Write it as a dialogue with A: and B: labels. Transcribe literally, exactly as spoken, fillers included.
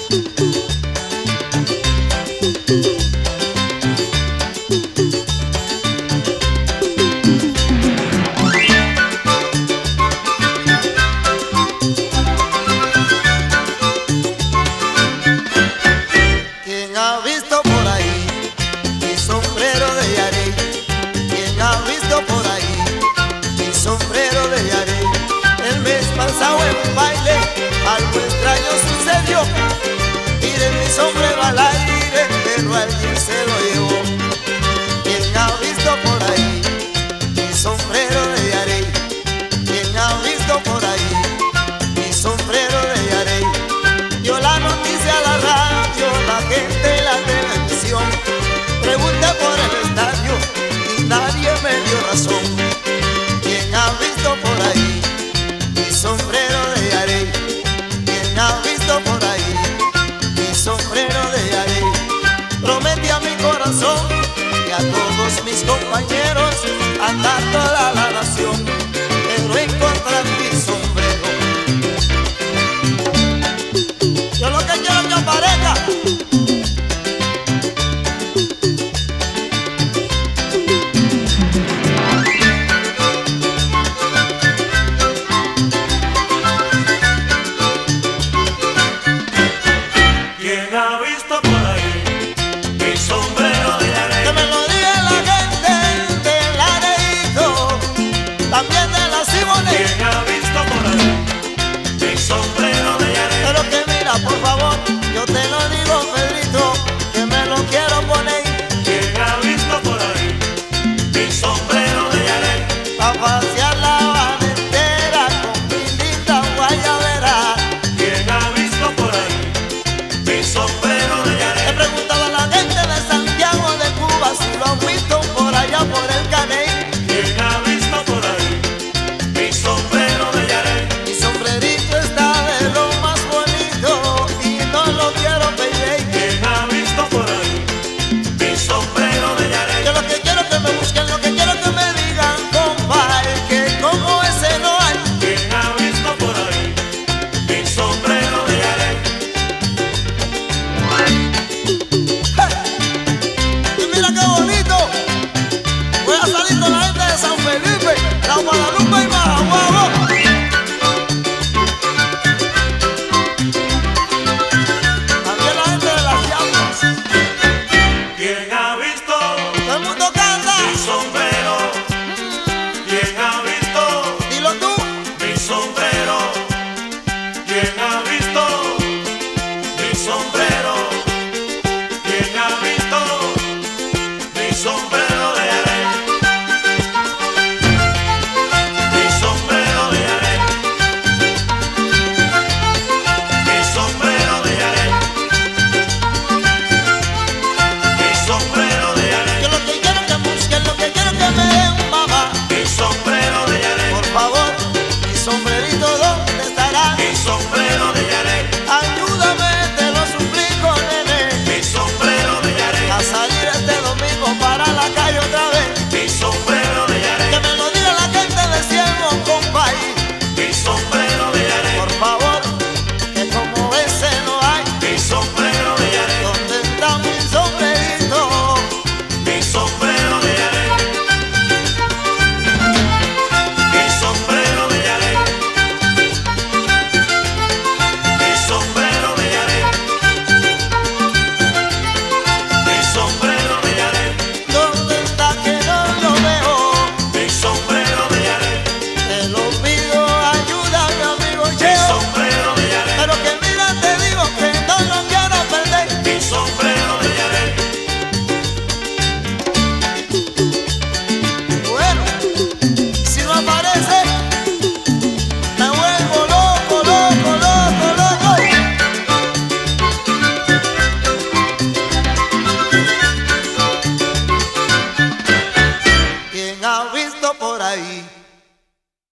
A: Pasado en un baile, algo extraño sucedió. Tiré mi sombrero al aire, pero alguien se lo llevó. ¿Quién ha visto por ahí mi sombrero de Yarey? ¿Quién ha visto por ahí mi sombrero de Yarey? Dio la noticia a la radio, la gente en la televisión. Pregunté por el estadio y nadie me dio razón. ¿Quién ha visto por ahí mi sombrero de Yarey? ¿Quién ha visto por ahí mi sombrero de Yarey? Prometí a mi corazón y a todos mis compañeros andar toda la nación, pero encontrar mi sombrero. Yo lo que quiero es que aparezca. Por favor, yo te lo digo, Pedrito, que me lo quiero poner.
B: ¿Quién ha visto por ahí mi sombrero de Yarey?
A: Pa' pasear la Habana entera con mi linda guayabera.
B: ¿Quién ha visto por ahí mi sombrero de Yarey?
A: He preguntado a la gente de Santiago de Cuba si lo han visto por allá por el Caney.
B: ¿Quién ha visto por ahí mi sombrero de Yarey?
A: Mi sombrerito está de lo más bonito y no lo quiero pedir.
B: ¿Quién ha visto por ahí mi sombrero de Yarey?
A: Yo lo que quiero es que me busquen, lo que quiero es que me digan, compa, es que como ese no hay.
B: ¿Quién ha visto por ahí mi sombrero de Yarey?
A: Hey. Y mira qué bonito. Voy a salir con la gente de San Felipe, la Guadalupe y Majaguabo. También la gente de las llamas.
B: ¿Quién ha visto
A: Todo el mundo canta.
B: mi sombrero? ¿Quién ha visto
A: Dilo tú.
B: mi sombrero? ¿Quién ha visto mi sombrero?